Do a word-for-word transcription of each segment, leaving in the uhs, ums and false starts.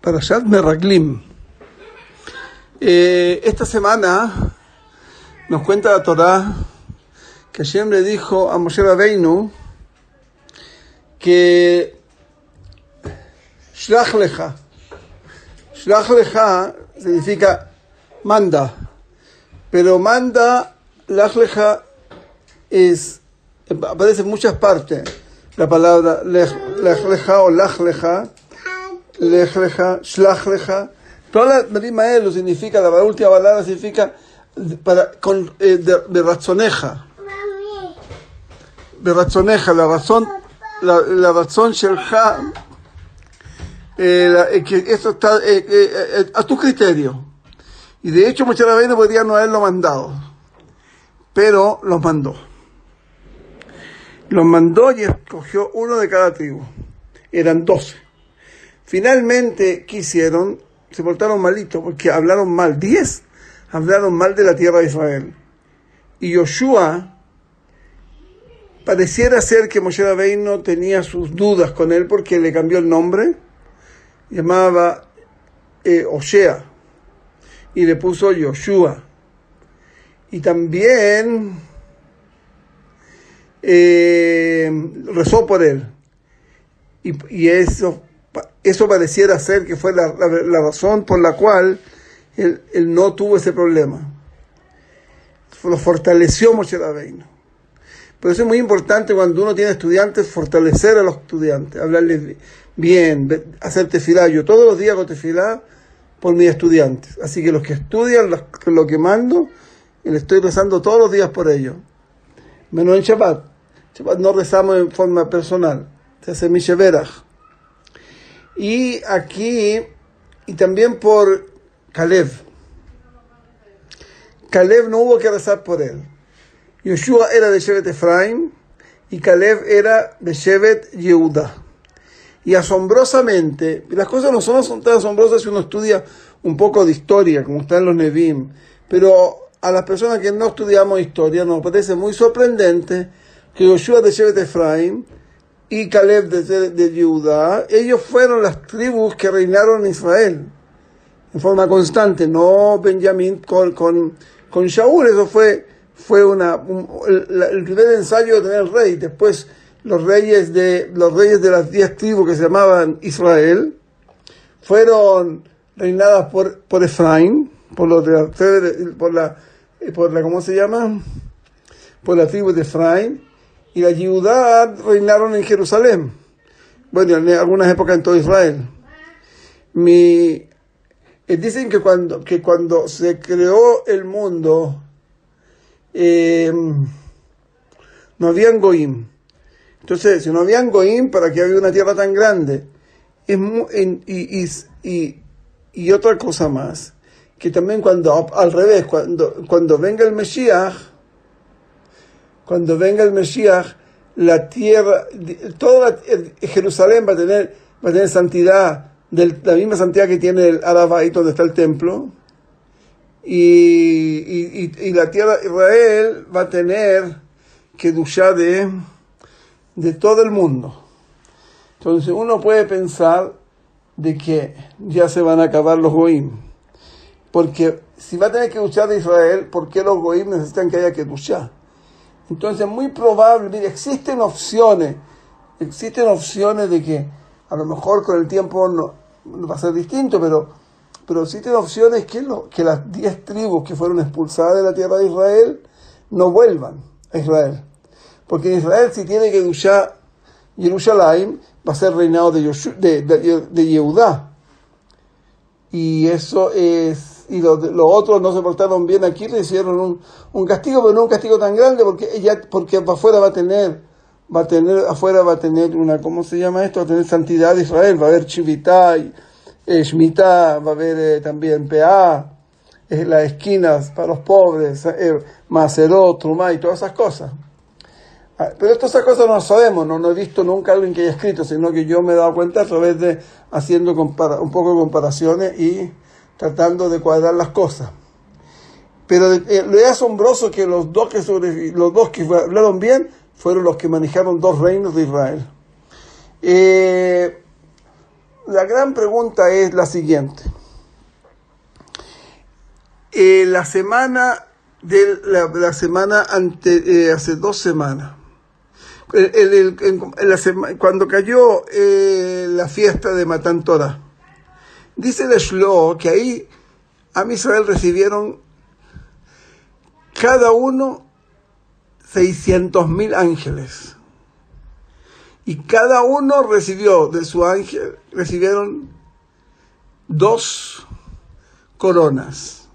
Parashat Meraglim. Eh, esta semana nos cuenta la Torá que Hashem le dijo a Moshe Rabbeinu que Shlach lecha. Shlach lecha significa manda, pero manda, lach lecha es, aparece en muchas partes la palabra lech lecha o lach lecha, lech lecha, shlach lecha. Toda la Marímaelo significa, la última palabra significa para, con, eh, de, de razoneja. De razoneja, la razón, la, la razón shelja, eh, la, eh, que esto está eh, eh, eh, a tu criterio. Y de hecho, Moshe Rabbeinu podría no haberlo mandado, pero los mandó. Los mandó y escogió uno de cada tribu. Eran doce. Finalmente, ¿qué hicieron? Se portaron malitos porque hablaron mal. Diez hablaron mal de la tierra de Israel. Y Yoshua, pareciera ser que Moshe Rabbeinu tenía sus dudas con él porque le cambió el nombre. Llamaba eh, Osea y le puso Yoshua. Y también eh, rezó por él. Y, y eso, eso pareciera ser que fue la, la, la razón por la cual él, él no tuvo ese problema. Lo fortaleció Moshe Rabbeinu. Por eso es muy importante cuando uno tiene estudiantes, fortalecer a los estudiantes, hablarles bien, hacer tefilá. Yo todos los días hago tefilá por mis estudiantes. Así que los que estudian lo, lo que mando, le estoy rezando todos los días por ellos. Menos en Shabbat. Shabbat no rezamos en forma personal. Se hace Misheverach. Y aquí, y también por Caleb. Caleb no hubo que rezar por él. Yoshua era de Shevet Efraim y Caleb era de Shevet Yehuda. Y asombrosamente, las cosas no son, son tan asombrosas si uno estudia un poco de historia, como está en los Nevim, pero a las personas que no estudiamos historia nos parece muy sorprendente que Yoshua de Shevet Efraim y Caleb de, de Yehuda, ellos fueron las tribus que reinaron en Israel en forma constante, no Benjamín con, con, con Shaul. Eso fue fue una un, el, el primer ensayo de tener rey. Después los reyes de los reyes de las diez tribus que se llamaban Israel fueron reinadas por por Efraín, por los de la, por la por la ¿cómo se llama? Por la tribu de Efraín, y la Yehudá reinaron en Jerusalén. Bueno, en algunas épocas en todo Israel. Mi eh, dicen que cuando que cuando se creó el mundo Eh, no habían goim. Entonces, si no habían goim, ¿para qué había una tierra tan grande? Es muy, en, y, y, y, y otra cosa más, que también cuando, al revés, cuando, cuando venga el Mesías, cuando venga el Mesías, la tierra, toda la, Jerusalén va a tener, va a tener santidad, de la misma santidad que tiene el Arabait, donde está el templo. Y, y, y la tierra de Israel va a tener Kedushá de, de todo el mundo. Entonces uno puede pensar de que ya se van a acabar los goim. Porque si va a tener Kedushá de Israel, ¿por qué los goim necesitan que haya Kedushá? Entonces es muy probable, mire, existen opciones, existen opciones de que a lo mejor con el tiempo no, no va a ser distinto, pero Pero existen opciones que, lo, que las diez tribus que fueron expulsadas de la tierra de Israel no vuelvan a Israel. Porque en Israel, si tiene que Kedushá Jerusalén, va a ser reinado de, Yoshu, de, de, de Yehudá. Y eso es, y los lo otros no se portaron bien aquí, le hicieron un, un castigo, pero no un castigo tan grande, porque ella, porque afuera va a tener, va a tener, afuera va a tener una, ¿cómo se llama esto? Va a tener santidad de Israel, va a haber Chivitá y Eh, Shemitah, va a haber eh, también P A, eh, las esquinas para los pobres, eh, Maserot, Trumá y todas esas cosas. Ah, pero todas esas cosas no las sabemos, no, no he visto nunca alguien que haya escrito, sino que yo me he dado cuenta a través de haciendo compara- un poco de comparaciones y tratando de cuadrar las cosas. Pero eh, lo es asombroso que los dos que sobre, los dos que hablaron bien fueron los que manejaron dos reinos de Israel. Eh, la gran pregunta es la siguiente. Eh, la semana de la, la semana ante, eh, hace dos semanas, el, el, el, en la sema, cuando cayó eh, la fiesta de Matan Torah, dice el Shlo que ahí Am Israel recibieron cada uno seiscientos mil ángeles. Y cada uno recibió de su ángel, recibieron dos coronas,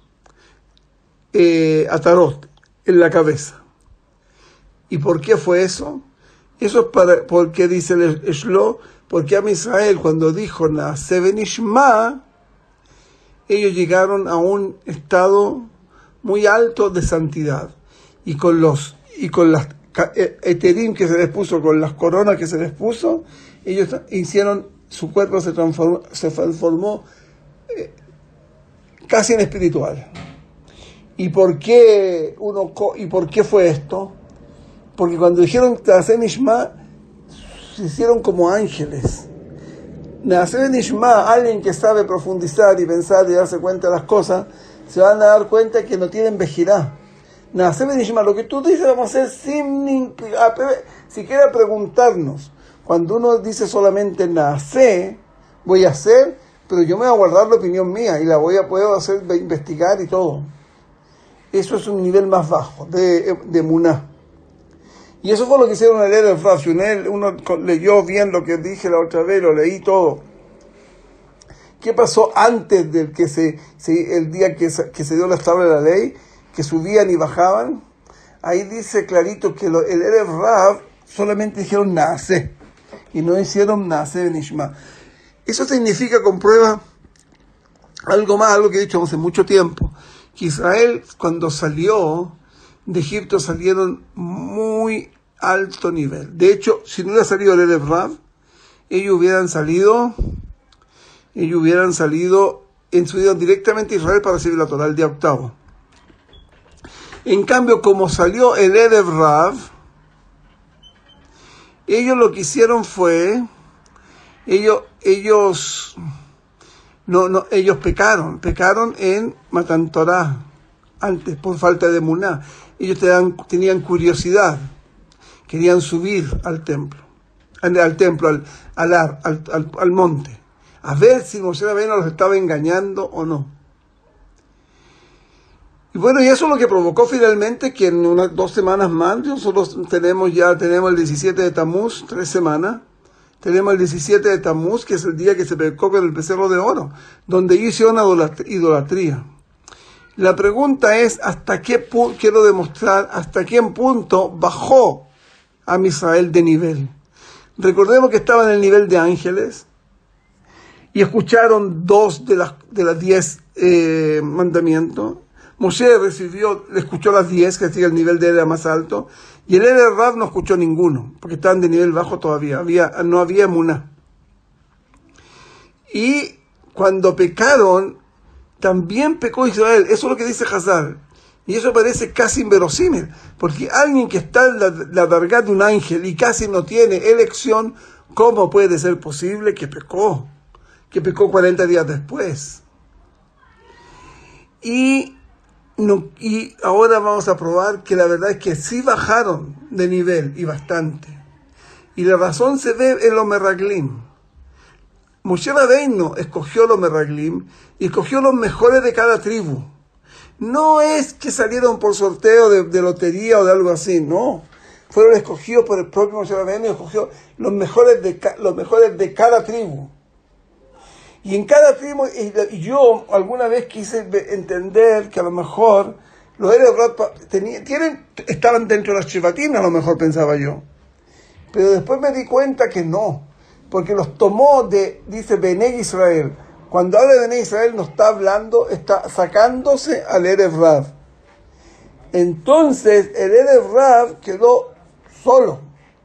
eh, atarot, en la cabeza. ¿Y por qué fue eso? Eso es para, porque dice el Shlo, porque Am Israel cuando dijo Naaseh Benishma, ellos llegaron a un estado muy alto de santidad. Y con los, y con las eterim que se les puso, con las coronas que se les puso, ellos hicieron, su cuerpo se transformó, se transformó eh, casi en espiritual. ¿Y por qué uno, y por qué fue esto? Porque cuando dijeron Naaseh Benishma, se hicieron como ángeles. Naaseh Benishma, alguien que sabe profundizar y pensar y darse cuenta de las cosas, se van a dar cuenta que no tienen vejirá. Naaseh Benishma, lo que tú dices vamos a hacer sin siquiera preguntarnos. Cuando uno dice solamente Naaseh, voy a hacer, pero yo me voy a guardar la opinión mía y la voy a poder hacer, investigar y todo. Eso es un nivel más bajo de, de Muná. Y eso fue lo que hicieron el Erev Rav. Uno leyó bien lo que dije la otra vez, lo leí todo. ¿Qué pasó antes del que se, se el día que se, que se dio la tabla de la ley? Que subían y bajaban. Ahí dice clarito que lo, el Erev Rav solamente dijeron Naaseh y no hicieron Naaseh Benishma. Eso significa, comprueba algo más, algo que he dicho hace mucho tiempo, que Israel cuando salió de Egipto salieron muy alto nivel. De hecho, si no hubiera salido el Erev Rav, ellos hubieran salido, ellos hubieran salido en su vida directamente a Israel para recibir la Torah el día octavo. En cambio, como salió el Erev Rav, ellos lo que hicieron fue, ellos, ellos, no, no, ellos pecaron, pecaron en Matan Torah, antes, por falta de Muná. Ellos tenían, tenían curiosidad, querían subir al templo, al, al templo, al, al, al, al, al monte, a ver si Moshe Rabbeinu los estaba engañando o no. Y bueno, y eso es lo que provocó finalmente que en unas dos semanas más, nosotros tenemos ya, tenemos el diecisiete de Tamuz, tres semanas, tenemos el diecisiete de Tamuz, que es el día que se pecó con el becerro de oro, donde ellos hicieron idolatría. La pregunta es, ¿hasta qué punto, quiero demostrar, hasta qué punto bajó Am Israel de nivel? Recordemos que estaban en el nivel de ángeles y escucharon dos de las, de las diez eh, mandamientos. Moshe recibió, le escuchó las diez, que decía el nivel de él era más alto, y el Erev Rav no escuchó ninguno, porque estaban de nivel bajo todavía, había, no había Muná. Y cuando pecaron, también pecó Israel. Eso es lo que dice Hazar. Y eso parece casi inverosímil, porque alguien que está en la, la dargá de un ángel y casi no tiene elección, ¿cómo puede ser posible que pecó? Que pecó cuarenta días después. Y, no, y ahora vamos a probar que la verdad es que sí bajaron de nivel, y bastante. Y la razón se ve en los meraglim. Moshe Rabbeinu escogió los meraglim y escogió los mejores de cada tribu. No es que salieron por sorteo de, de lotería o de algo así, no. Fueron escogidos por el propio Moshe Rabbeinu y escogió los mejores de, los mejores de cada tribu. Y en cada tribu, y yo alguna vez quise entender que a lo mejor los Erev Rav tenían, tienen, estaban dentro de las Shevatim, a lo mejor pensaba yo. Pero después me di cuenta que no, porque los tomó de, dice, Benei Israel. Cuando habla de Benei Israel no está hablando, está sacándose al Erev Rav. Entonces el Erev Rav quedó solo.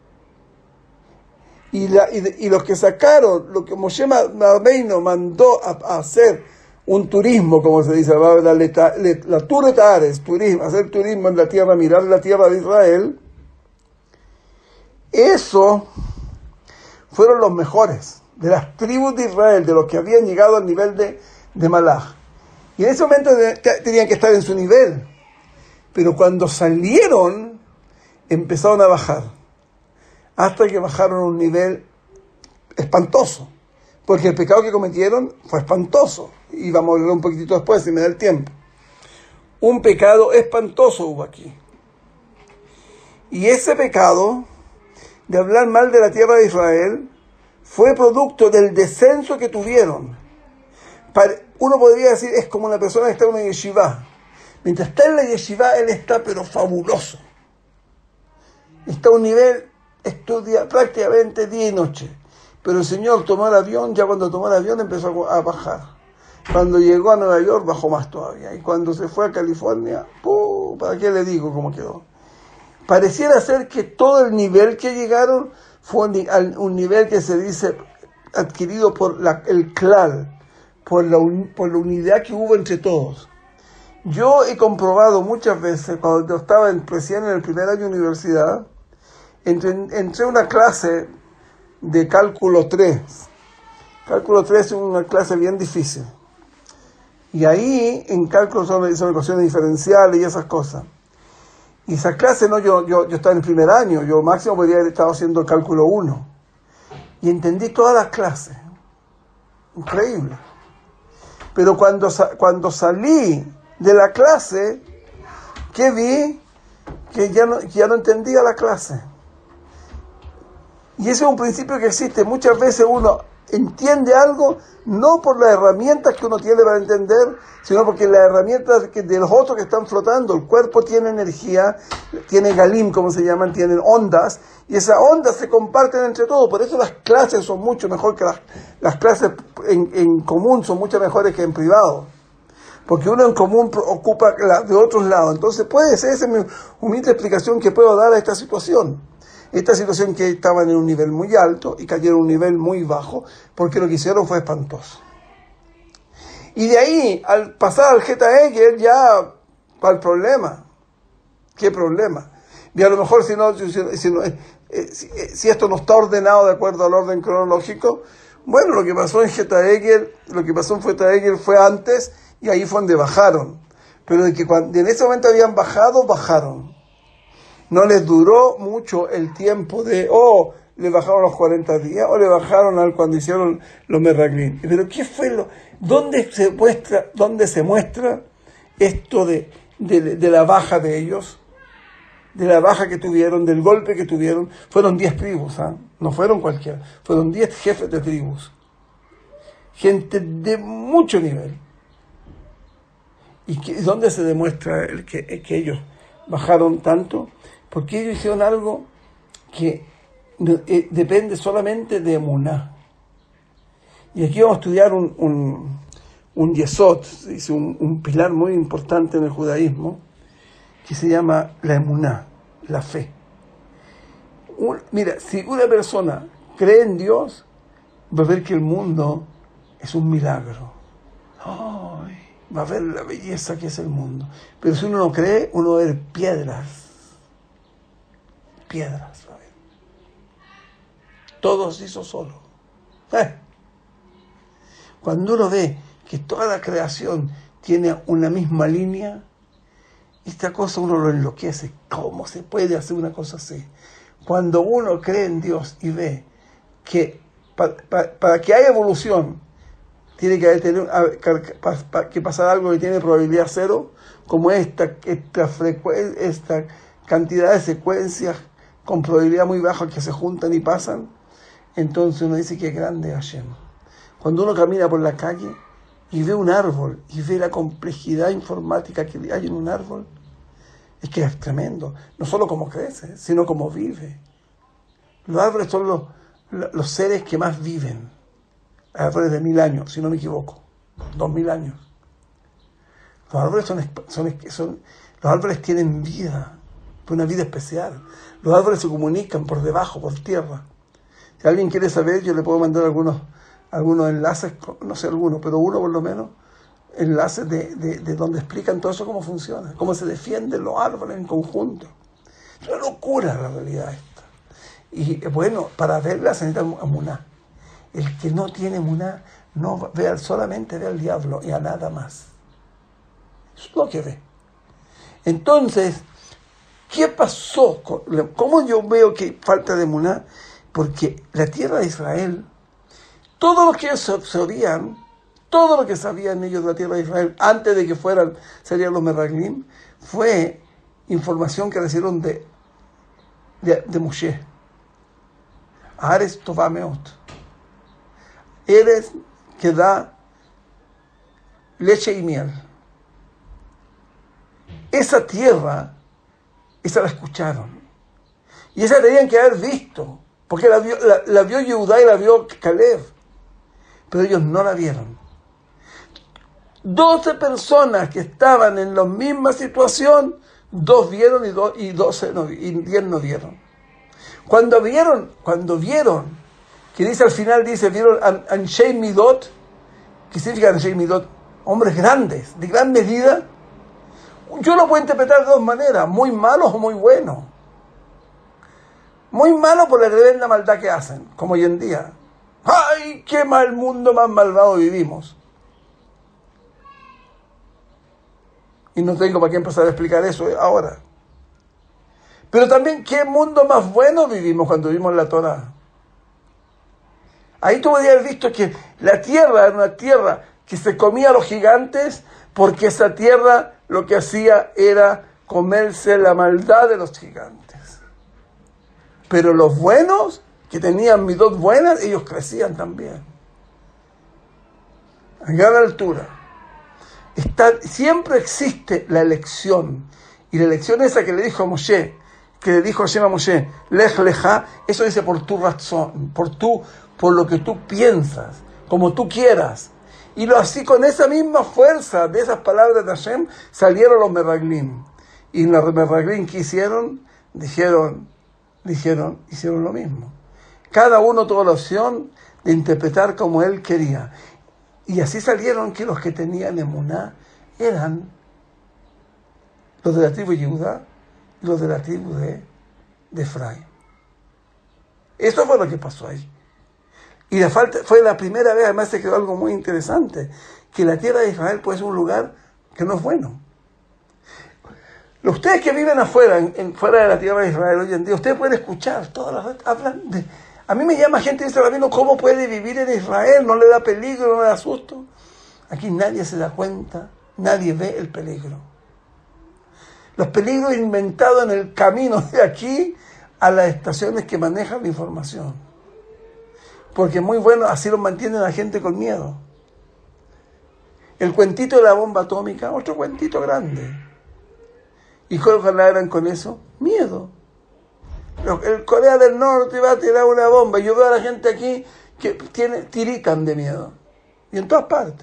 Y, la, y, y los que sacaron, lo que Moshe Rabbeinu mandó a, a hacer un turismo, como se dice, la, la, la, la turetares, turismo, hacer turismo en la tierra, mirar la tierra de Israel, eso fueron los mejores de las tribus de Israel, de los que habían llegado al nivel de, de Malach. Y en ese momento tenían que estar en su nivel. Pero cuando salieron, empezaron a bajar. Hasta que bajaron a un nivel espantoso. Porque el pecado que cometieron fue espantoso. Y vamos a hablar un poquitito después, si me da el tiempo. Un pecado espantoso hubo aquí. Y ese pecado de hablar mal de la tierra de Israel fue producto del descenso que tuvieron. Uno podría decir, es como una persona que está en una yeshiva. Mientras está en la yeshiva, él está pero fabuloso. Está a un nivel, estudia prácticamente día y noche. Pero el Señor tomó el avión, ya cuando tomó el avión empezó a bajar. Cuando llegó a Nueva York bajó más todavía. Y cuando se fue a California, ¡pum! ¿Para qué le digo cómo quedó? Pareciera ser que todo el nivel que llegaron fue un nivel que se dice adquirido por la, el clal, por la, por la unidad que hubo entre todos. Yo he comprobado muchas veces, cuando yo estaba en, recién en el primer año de universidad, entré, entré a una clase de cálculo tres. Cálculo tres es una clase bien difícil. Y ahí, en cálculo son, son ecuaciones diferenciales y esas cosas. Y esa clase, no, yo, yo, yo estaba en el primer año, yo máximo podría haber estado haciendo el cálculo uno. Y entendí todas las clases. Increíble. Pero cuando, cuando salí de la clase, ¿qué vi? Que ya no, que ya no entendía la clase. Y ese es un principio que existe. Muchas veces uno entiende algo no por las herramientas que uno tiene para entender, sino porque las herramientas que, de los otros que están flotando. El cuerpo tiene energía, tiene galim, como se llaman, tienen ondas, y esas ondas se comparten entre todos. Por eso las clases son mucho mejor que las, las clases en, en común, son mucho mejores que en privado. Porque uno en común ocupa la de otros lados. Entonces puede ser, esa es mi humilde explicación que puedo dar a esta situación. Esta situación que estaban en un nivel muy alto y cayeron a un nivel muy bajo, porque lo que hicieron fue espantoso. Y de ahí, al pasar al Geta Egel, ya va el problema. ¿Qué problema? Y a lo mejor si, no, si, si, no, eh, si, si esto no está ordenado de acuerdo al orden cronológico, bueno, lo que pasó en Geta Egel, lo que pasó en Geta Egel fue antes, y ahí fue donde bajaron. Pero de que cuando en ese momento habían bajado, bajaron. No les duró mucho el tiempo de, oh, le bajaron los cuarenta días, o le bajaron al cuando hicieron los merraglín. Pero ¿qué fue lo? ¿Dónde se muestra, dónde se muestra esto de, de, de la baja de ellos? De la baja que tuvieron, del golpe que tuvieron. Fueron diez tribus, ¿ah? No fueron cualquiera. Fueron diez jefes de tribus. Gente de mucho nivel. ¿Y que, dónde se demuestra el que, el que ellos bajaron tanto? Porque ellos hicieron algo que eh, depende solamente de emuná. Y aquí vamos a estudiar un, un, un yesod, un, un pilar muy importante en el judaísmo, que se llama la emuná, la fe. Un, mira, si una persona cree en Dios, va a ver que el mundo es un milagro. Ay, va a ver la belleza que es el mundo. Pero si uno no cree, uno va a ver piedras. Piedras, va a ver. Todo se hizo solo. ¿Eh? Cuando uno ve que toda la creación tiene una misma línea, esta cosa uno lo enloquece. ¿Cómo se puede hacer una cosa así? Cuando uno cree en Dios y ve que para, para, para que haya evolución tiene que, haber, tener, que pasar algo que tiene probabilidad cero, como esta, esta, frecuen, esta cantidad de secuencias con probabilidad muy baja que se juntan y pasan, entonces uno dice que grande Hashem. Cuando uno camina por la calle y ve un árbol y ve la complejidad informática que hay en un árbol, es que es tremendo, no solo cómo crece, sino cómo vive. Los árboles son los, los seres que más viven, árboles de mil años, si no me equivoco, dos mil años. Los árboles son, son, son los árboles tienen vida, una vida especial. Los árboles se comunican por debajo, por tierra. Si alguien quiere saber, yo le puedo mandar algunos, algunos enlaces, no sé algunos, pero uno por lo menos, enlaces de, de, de donde explican todo eso, cómo funciona, cómo se defienden los árboles en conjunto. Es una locura la realidad esta. Y bueno, para verla se necesita emuná. El que no tiene emuná no ve solamente ve al diablo y a nada más. Eso es lo que ve. Entonces, ¿qué pasó? ¿Cómo yo veo que hay falta de emuná? Porque la tierra de Israel, todo lo que ellos sabían, todo lo que sabían ellos de la tierra de Israel, antes de que fueran, serían los Meraglim, fue información que recibieron de, de, de Moshe. Ares Tová Meot. Eres que da leche y miel. Esa tierra, esa la escucharon. Y esa tenían que haber visto, porque la vio, la, la vio Yehudá y la vio Caleb. Pero ellos no la vieron. Doce personas que estaban en la misma situación, dos vieron y, do, y doce no, y diez no vieron. Cuando vieron, cuando vieron, que dice al final, dice, vieron Anshei Midot, ¿qué significa Anshei Midot? Hombres grandes, de gran medida. Yo lo puedo interpretar de dos maneras, muy malos o muy buenos. Muy malos por la tremenda maldad que hacen, como hoy en día. ¡Ay, qué mal mundo más malvado vivimos! Y no tengo para qué empezar a explicar eso ahora. Pero también, ¿qué mundo más bueno vivimos cuando vivimos la Torah? Ahí tú podías haber visto que la tierra era una tierra que se comía a los gigantes, porque esa tierra lo que hacía era comerse la maldad de los gigantes. Pero los buenos, que tenían midot buenas, ellos crecían también. A gran altura. Está, siempre existe la elección. Y la elección esa que le dijo a Moshe, que le dijo Hashem a Moshe, Lech Lecha, eso dice por tu razón, por tu, por lo que tú piensas, como tú quieras. Y lo así, con esa misma fuerza de esas palabras de Hashem, salieron los Meraglim. Y los Meraglim que hicieron, dijeron, dijeron, hicieron lo mismo. Cada uno tuvo la opción de interpretar como él quería. Y así salieron que los que tenían emuná eran los de la tribu de Yehudá y los de la tribu de, de Efraín. Eso fue lo que pasó ahí. Y la falta, fue la primera vez, además se quedó algo muy interesante, que la tierra de Israel puede ser un lugar que no es bueno. Ustedes que viven afuera, en, en, fuera de la tierra de Israel hoy en día, ustedes pueden escuchar, todas las veces hablan de... A mí me llama gente y dice, Rabino, ¿cómo puede vivir en Israel? ¿No le da peligro, no le da susto? Aquí nadie se da cuenta, nadie ve el peligro. Los peligros inventados en el camino de aquí a las estaciones que manejan la información. Porque muy bueno, así lo mantienen a la gente con miedo. El cuentito de la bomba atómica, otro cuentito grande. ¿Y cuál ganaron con eso? Miedo. El Corea del Norte va a tirar una bomba. Yo veo a la gente aquí que tiene, tiritan de miedo. Y en todas partes.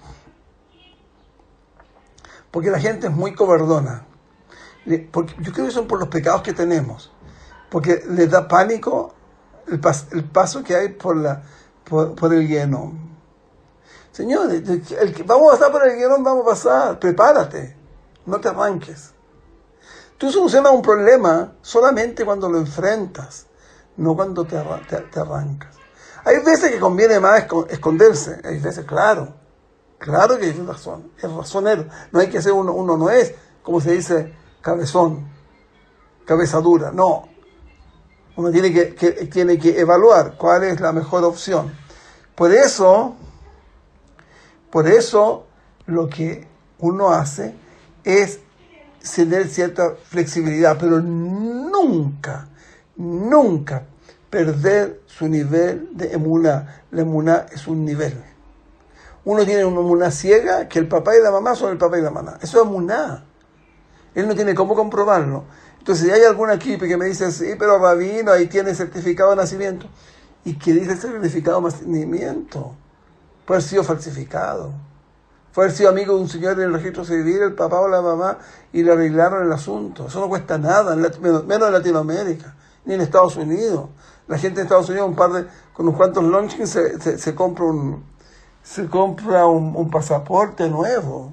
Porque la gente es muy cobardona. Porque yo creo que son por los pecados que tenemos. Porque les da pánico el, pas, el paso que hay por, la, por, por el Guénom. Señores, el que, vamos a pasar por el Guénom, vamos a pasar. Prepárate. No te arranques. Tú solucionas un problema solamente cuando lo enfrentas, no cuando te, te, te arrancas. Hay veces que conviene más esconderse, hay veces, claro, claro que hay razón, es razonero. No hay que ser uno, uno no es, como se dice, cabezón, cabeza dura, no. Uno tiene que, que, tiene que evaluar cuál es la mejor opción. Por eso, por eso, lo que uno hace es tener cierta flexibilidad, pero nunca, nunca perder su nivel de emuná. La emuná es un nivel. Uno tiene una emuná ciega, que el papá y la mamá son el papá y la mamá. Eso es emuná. Él no tiene cómo comprobarlo. Entonces, si hay algún aquí que me dice, sí, pero Rabino, ahí tiene certificado de nacimiento. ¿Y qué dice el certificado de nacimiento? Puede haber sido falsificado. Fue haber sido amigo de un señor en el registro civil, el papá o la mamá, y le arreglaron el asunto. Eso no cuesta nada, menos en Latinoamérica, ni en Estados Unidos. La gente en Estados Unidos, un par de, con unos cuantos launchings, se, se, se compra un se compra un, un pasaporte nuevo.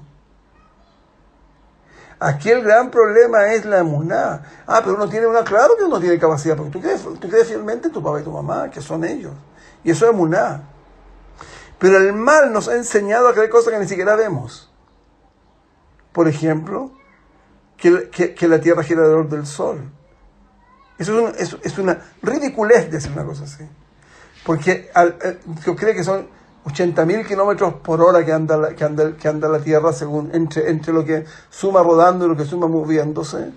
Aquí el gran problema es la emuná. Ah, pero uno tiene una, claro que uno tiene capacidad, porque tú crees, tú crees fielmente en tu papá y tu mamá, que son ellos. Y eso es emuná. Pero el mal nos ha enseñado a creer cosas que ni siquiera vemos. Por ejemplo, que, que, que la Tierra gira alrededor del Sol. Eso es, un, es, es una ridiculez decir una cosa así. Porque al, al, yo creo que son ochenta mil kilómetros por hora que anda, la, que, anda, que anda la Tierra según entre, entre lo que suma rodando y lo que suma moviéndose.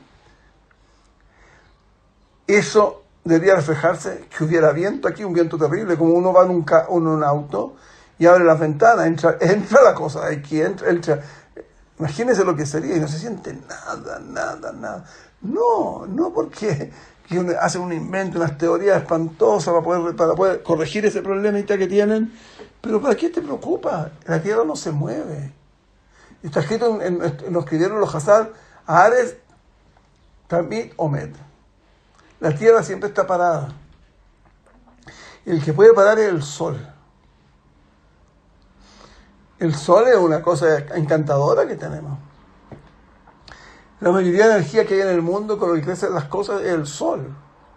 Eso debería reflejarse que hubiera viento aquí, un viento terrible, como uno va en un, ca, uno en un auto y abre las ventanas, entra, entra la cosa aquí, entra, entra. Imagínense lo que sería y no se siente nada, nada, nada. No, no porque que uno hace un invento, unas teorías espantosas para poder, para poder corregir ese problemita que tienen. Pero ¿para qué te preocupa? La Tierra no se mueve. Está escrito, en, en, lo escribieron los Hazal, Ares, Tamid, Omed. La Tierra siempre está parada. El que puede parar es el Sol. El Sol es una cosa encantadora que tenemos. La mayoría de energía que hay en el mundo con lo que crecen las cosas es el Sol.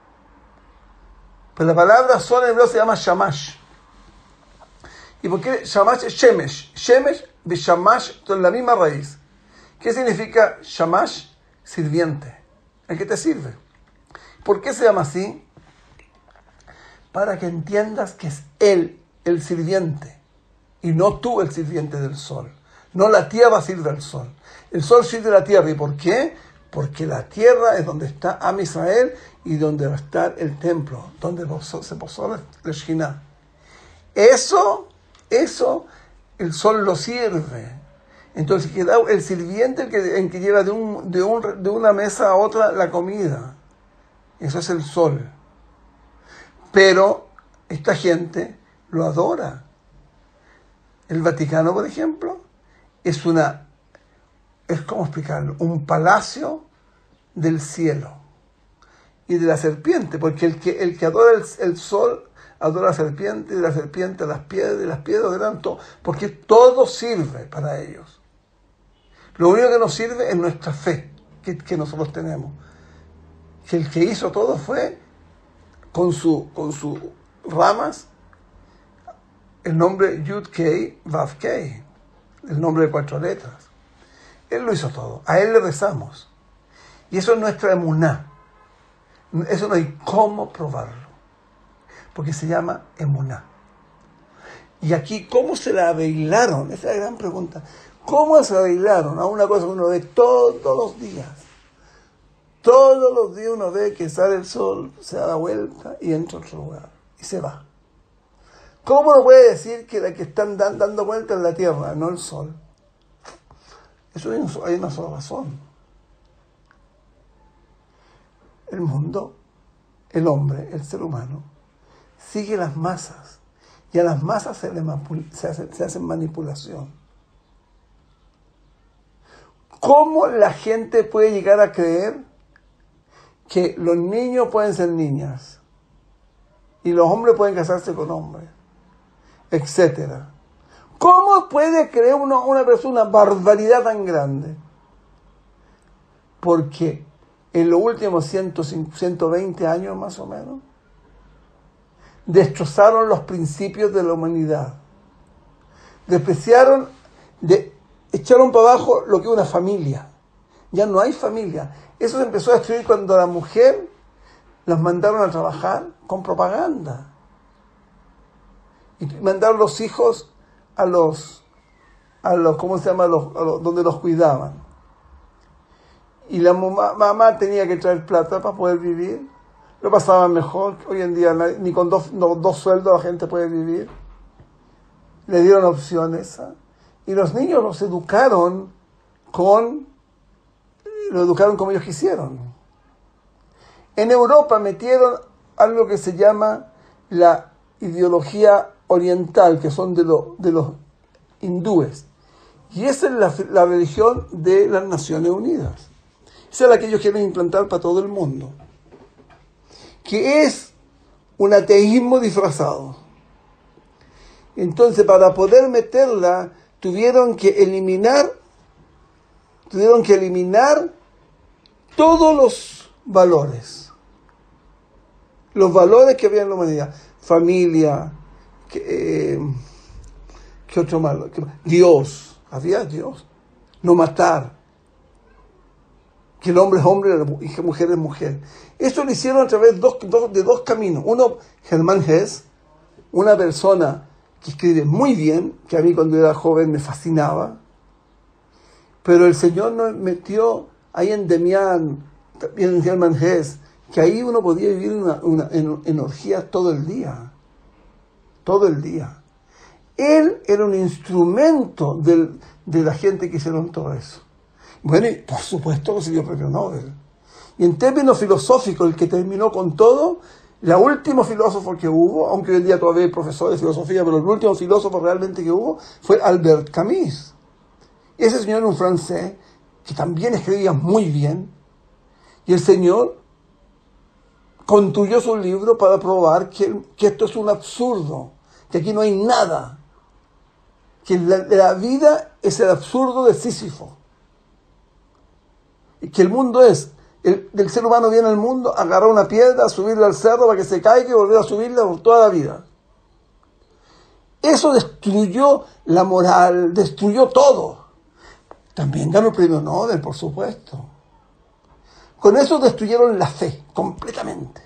Pero la palabra Sol en hebreo se llama Shamash. ¿Y por qué Shamash es Shemesh? Shemesh de Shamash, en la misma raíz. ¿Qué significa Shamash? Sirviente. El que te sirve. ¿Por qué se llama así? Para que entiendas que es Él el sirviente y no tú el sirviente del Sol. No la Tierra sirve al Sol. El Sol sirve a la Tierra. ¿Y por qué? Porque la Tierra es donde está Am Israel y donde va a estar el templo, donde se posó la Shekhinah. Eso, eso, el Sol lo sirve. Entonces, el sirviente el que, el que lleva de, un, de, un, de una mesa a otra la comida. Eso es el Sol. Pero esta gente lo adora. El Vaticano, por ejemplo, es una, es como explicarlo, un palacio del cielo y de la serpiente, porque el que, el que adora el, el Sol adora a la serpiente, y de la serpiente a las piedras, y las piedras adoran todo, porque todo sirve para ellos. Lo único que nos sirve es nuestra fe que, que nosotros tenemos. Que el que hizo todo fue con su con sus ramas el nombre Yud-Kei, Vav-Kei, el nombre de cuatro letras. Él lo hizo todo, a Él le rezamos. Y eso es nuestra emuná. Eso no hay cómo probarlo, porque se llama emuná. Y aquí, ¿cómo se la bailaron? Esa es la gran pregunta. ¿Cómo se la bailaron a una cosa que uno ve todos los días? Todos los días uno ve que sale el sol, se da la vuelta y entra a otro lugar. Y se va. ¿Cómo uno puede decir que la que están dan, dando vuelta es la Tierra, no el sol? Eso hay, un, hay una sola razón. El mundo, el hombre, el ser humano, sigue las masas. Y a las masas se, le manipul- se, hace, se hacen manipulación. ¿Cómo la gente puede llegar a creer que los niños pueden ser niñas y los hombres pueden casarse con hombres, etcétera? ¿Cómo puede creer una, una persona una barbaridad tan grande? Porque en los últimos ciento veinte años más o menos destrozaron los principios de la humanidad, despreciaron, de, echaron para abajo lo que es una familia. Ya no hay familia. Eso se empezó a destruir cuando a la mujer las mandaron a trabajar con propaganda. Y mandaron los hijos a los, a los ¿cómo se llama? A los, a los, donde los cuidaban. Y la mamá, mamá tenía que traer plata para poder vivir. Lo pasaban mejor. Hoy en día ni con dos, no, dos sueldos la gente puede vivir. Le dieron opciones. ¿eh? Y los niños los educaron con... lo educaron como ellos quisieron. En Europa metieron algo que se llama la ideología oriental, que son de, lo, de los hindúes. Y esa es la, la religión de las Naciones Unidas. Esa es la que ellos quieren implantar para todo el mundo. Que es un ateísmo disfrazado. Entonces, para poder meterla, tuvieron que eliminar, tuvieron que eliminar todos los valores. Los valores que había en la humanidad. Familia, ¿Qué, eh, ¿qué otro malo? Dios, había Dios. No matar. Que el hombre es hombre y que mujer es mujer. Esto lo hicieron a través de dos, dos, de dos caminos. Uno, Germán Hesse, una persona que escribe muy bien, que a mí cuando era joven me fascinaba, pero el Señor nos metió ahí en Demián, también en Germán Hesse, que ahí uno podía vivir una, una, en, en orgías todo el día, todo el día. Él era un instrumento del, de la gente que hicieron todo eso. Bueno, y por supuesto recibió el premio Nobel. Y en términos filosóficos, el que terminó con todo, el último filósofo que hubo, aunque hoy en día todavía hay profesor de filosofía, pero el último filósofo realmente que hubo fue Albert Camus. Y ese señor era un francés que también escribía muy bien. Y el señor construyó su libro para probar que, que esto es un absurdo, que aquí no hay nada, que la, la vida es el absurdo de Sísifo. Y que el mundo es, el, del ser humano viene al mundo, agarrar una piedra, subirla al cerro para que se caiga y volver a subirla por toda la vida. Eso destruyó la moral, destruyó todo. También ganó el premio Nobel, por supuesto. Con eso destruyeron la fe, completamente.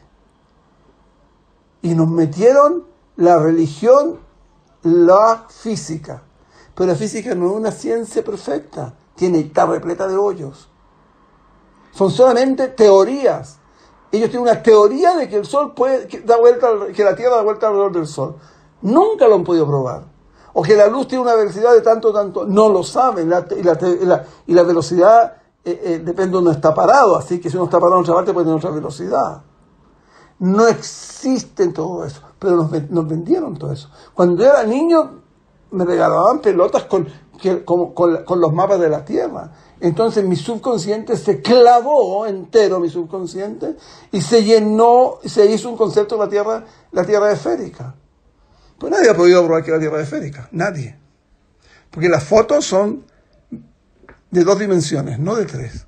Y nos metieron la religión, la física. Pero la física no es una ciencia perfecta, tiene, está repleta de hoyos. Son solamente teorías. Ellos tienen una teoría de que el Sol puede, que, da vuelta, que la Tierra da vuelta alrededor del Sol. Nunca lo han podido probar. O que la luz tiene una velocidad de tanto, tanto. No lo saben. La, y, la, y, la, y la velocidad eh, eh, depende de uno está parado. Así que si uno está parado en otra parte puede tener otra velocidad. No existe todo eso. Pero nos, nos vendieron todo eso. Cuando yo era niño me regalaban pelotas con, que, con, con, con los mapas de la Tierra. Entonces mi subconsciente se clavó entero, mi subconsciente, y se llenó, se hizo un concepto de la Tierra, la Tierra esférica. Pues nadie ha podido probar que la Tierra es esférica, nadie. Porque las fotos son de dos dimensiones, no de tres.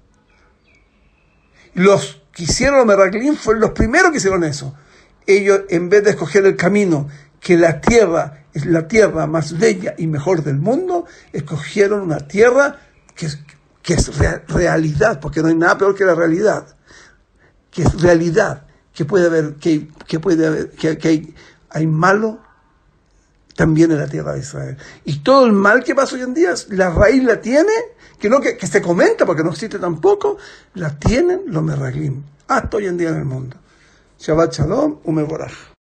Los que hicieron los Meraglim fueron los primeros que hicieron eso. Ellos, en vez de escoger el camino que la Tierra es la Tierra más bella y mejor del mundo, escogieron una Tierra que es que es re- realidad, porque no hay nada peor que la realidad, que es realidad, que puede haber, que, que puede haber, que, que hay, hay malo también en la tierra de Israel. Y todo el mal que pasa hoy en día, la raíz la tiene, que no que, que se comenta, porque no existe tampoco, la tienen los Meraglim, hasta hoy en día en el mundo. Shabbat Shalom, Umevorach.